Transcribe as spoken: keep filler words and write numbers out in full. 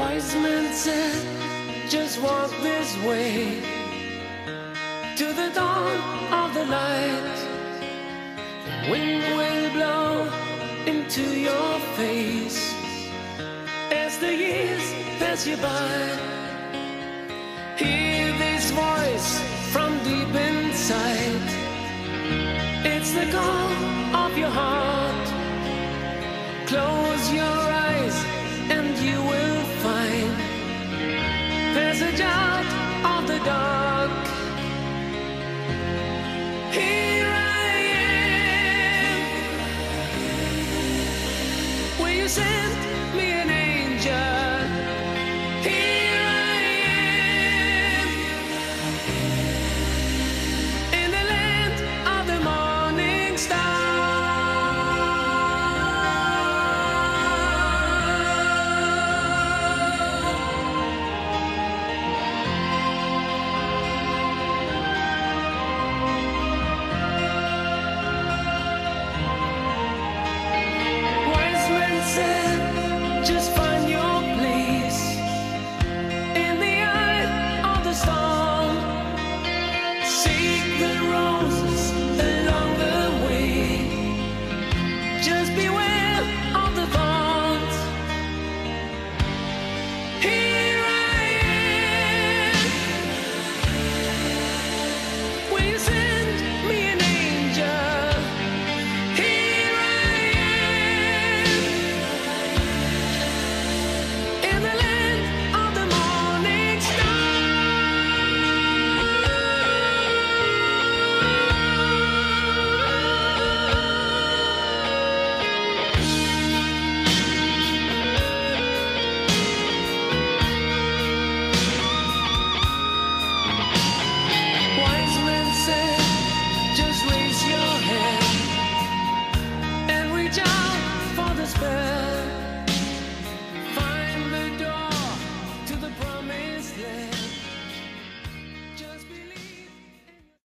wise man said, just walk this way to the dawn of the light. The wind will blow into your face as the years pass you by. Hear this voice from deep inside. It's the call of your heart. Close your eyes and you will find there's a job